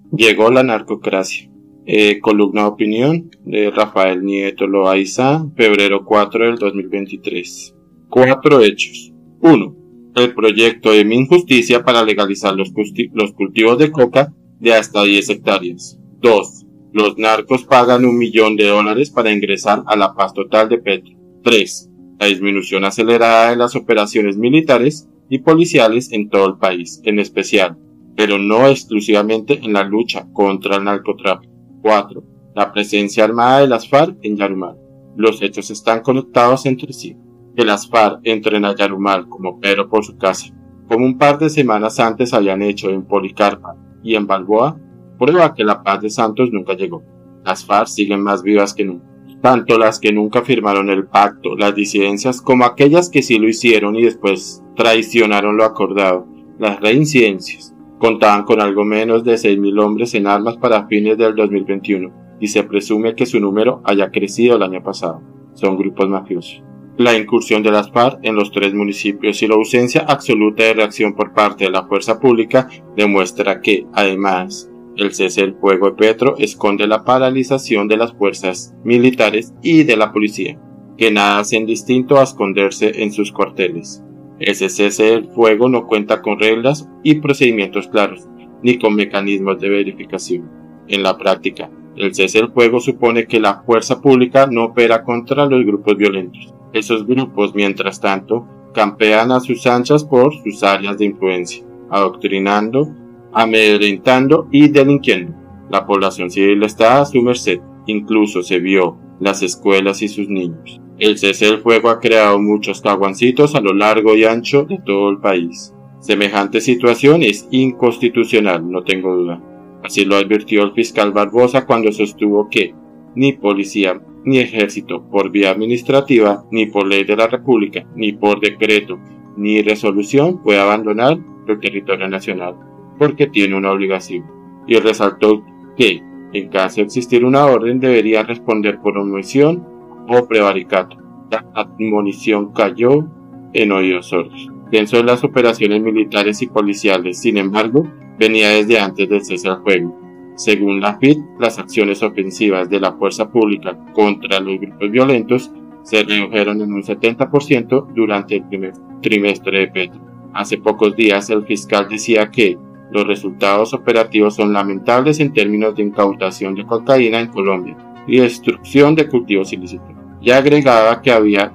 Llegó la narcocracia. Columna de opinión de Rafael Nieto Loaiza, febrero 4 del 2023. 4 hechos. 1. El proyecto de Minjusticia para legalizar los cultivos de coca de hasta 10 hectáreas. 2. Los narcos pagan $1 millón para ingresar a la paz total de Petro. 3. La disminución acelerada de las operaciones militares y policiales en todo el país, en especial, pero no exclusivamente en la lucha contra el narcotráfico. 4. La presencia armada de las FARC en Yarumal. Los hechos están conectados entre sí. Que las FARC entren a Yarumal como Pedro por su casa, como un par de semanas antes habían hecho en Policarpa y en Balboa, prueba que la paz de Santos nunca llegó. Las FARC siguen más vivas que nunca. Tanto las que nunca firmaron el pacto, las disidencias, como aquellas que sí lo hicieron y después traicionaron lo acordado, las reincidencias. Contaban con algo menos de 6.000 hombres en armas para fines del 2021 y se presume que su número haya crecido el año pasado. Son grupos mafiosos. La incursión de las FARC en los 3 municipios y la ausencia absoluta de reacción por parte de la fuerza pública demuestra que, además, el cese del fuego de Petro esconde la paralización de las fuerzas militares y de la policía, que nada hacen distinto a esconderse en sus cuarteles. Ese cese del fuego no cuenta con reglas y procedimientos claros, ni con mecanismos de verificación. En la práctica, el cese del fuego supone que la fuerza pública no opera contra los grupos violentos. Esos grupos, mientras tanto, campean a sus anchas por sus áreas de influencia, adoctrinando, amedrentando y delinquiendo. La población civil está a su merced, incluso se vio las escuelas y sus niños. El cese del fuego ha creado muchos caguancitos a lo largo y ancho de todo el país. Semejante situación es inconstitucional, no tengo duda. Así lo advirtió el fiscal Barbosa cuando sostuvo que ni policía ni ejército por vía administrativa, ni por ley de la República, ni por decreto, ni resolución puede abandonar el territorio nacional, porque tiene una obligación. Y resaltó que, en caso de existir una orden, debería responder por omisión o prevaricato. La admonición cayó en oídos sordos. Pienso en las operaciones militares y policiales, sin embargo, venía desde antes del cese al fuego. Según la FIT, las acciones ofensivas de la fuerza pública contra los grupos violentos se redujeron en un 70% durante el primer trimestre de Petro. Hace pocos días el fiscal decía que los resultados operativos son lamentables en términos de incautación de cocaína en Colombia y destrucción de cultivos ilícitos. Y agregaba que había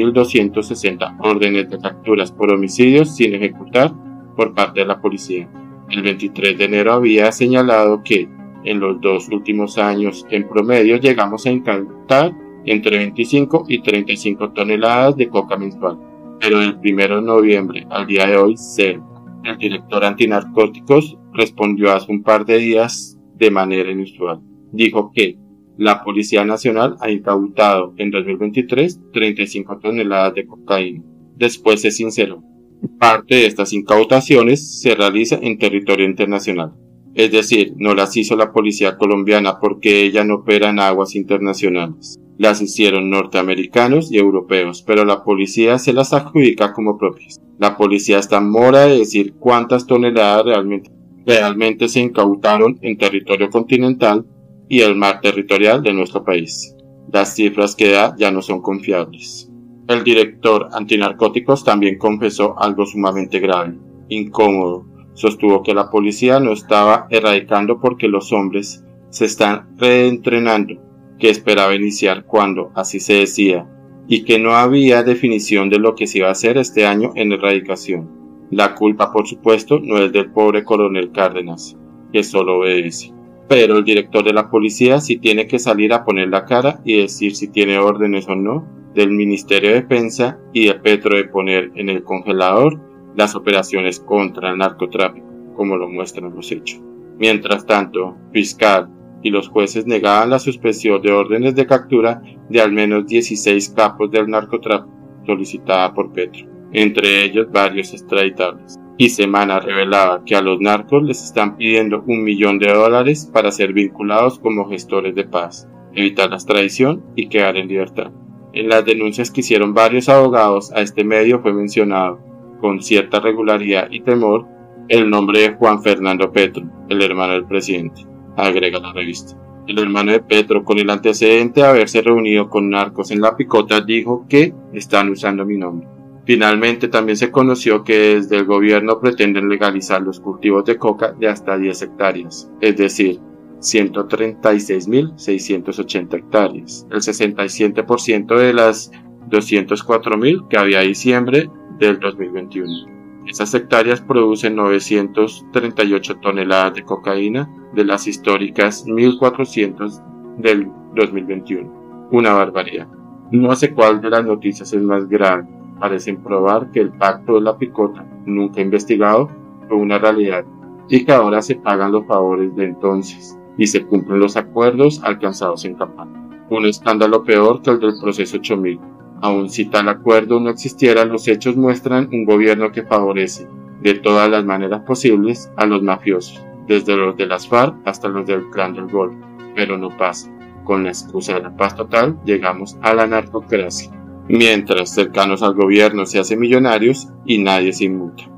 2.260 órdenes de capturas por homicidios sin ejecutar por parte de la policía. El 23 de enero había señalado que en los 2 últimos años en promedio llegamos a incautar entre 25 y 35 toneladas de coca mensual, pero del 1 de noviembre al día de hoy, cero. El director antinarcóticos respondió hace un par de días de manera inusual. Dijo que la Policía Nacional ha incautado en 2023 35 toneladas de cocaína. Después se sinceró. Parte de estas incautaciones se realiza en territorio internacional. Es decir, no las hizo la policía colombiana porque ella no opera en aguas internacionales. Las hicieron norteamericanos y europeos, pero la policía se las adjudica como propias. La policía está en mora de decir cuántas toneladas realmente se incautaron en territorio continental y el mar territorial de nuestro país. Las cifras que da ya no son confiables. El director antinarcóticos también confesó algo sumamente grave, incómodo. Sostuvo que la policía no estaba erradicando porque los hombres se están reentrenando, que esperaba iniciar cuando así se decía, y que no había definición de lo que se iba a hacer este año en erradicación. La culpa, por supuesto, no es del pobre coronel Cárdenas, que solo obedece. Pero el director de la policía sí tiene que salir a poner la cara y decir si tiene órdenes o no del Ministerio de Defensa y de Petro de poner en el congelador las operaciones contra el narcotráfico, como lo muestran los hechos. Mientras tanto, fiscal y los jueces negaban la suspensión de órdenes de captura de al menos 16 capos del narcotráfico solicitada por Petro, entre ellos varios extraditables. Y Semana revelaba que a los narcos les están pidiendo $1 millón para ser vinculados como gestores de paz, evitar la extradición y quedar en libertad. En las denuncias que hicieron varios abogados a este medio fue mencionado, con cierta regularidad y temor, el nombre de Juan Fernando Petro, el hermano del presidente, agrega la revista. El hermano de Petro, con el antecedente de haberse reunido con narcos en La Picota, dijo que están usando mi nombre. Finalmente también se conoció que desde el gobierno pretenden legalizar los cultivos de coca de hasta 10 hectáreas, es decir, 136.680 hectáreas, el 67% de las 204.000 que había a diciembre del 2021. Esas hectáreas producen 938 toneladas de cocaína de las históricas 1.400 del 2021. Una barbaridad. No sé cuál de las noticias es más grave. Parecen probar que el pacto de La Picota, nunca investigado, fue una realidad y que ahora se pagan los favores de entonces y se cumplen los acuerdos alcanzados en campaña. Un escándalo peor que el del proceso 8000. Aun si tal acuerdo no existiera, los hechos muestran un gobierno que favorece de todas las maneras posibles a los mafiosos, desde los de las FARC hasta los del Clan del Golfo. Pero no pasa. Con la excusa de la paz total, llegamos a la narcocracia. Mientras cercanos al gobierno se hacen millonarios y nadie se inmuta.